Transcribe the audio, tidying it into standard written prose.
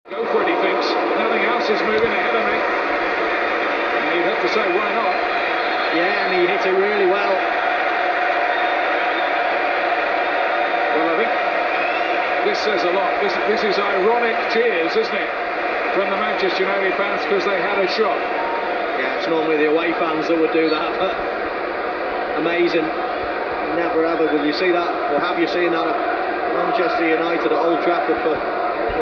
Go for it, he thinks. Nothing else is moving ahead of me. And you'd have to say, why not? Yeah, and he hit it really well. Well, I think this says a lot. This is ironic cheers, isn't it, from the Manchester United fans because they had a shot. Yeah, it's normally the away fans that would do that, but amazing. Never ever will you see that, or have you seen that at Manchester United at Old Trafford for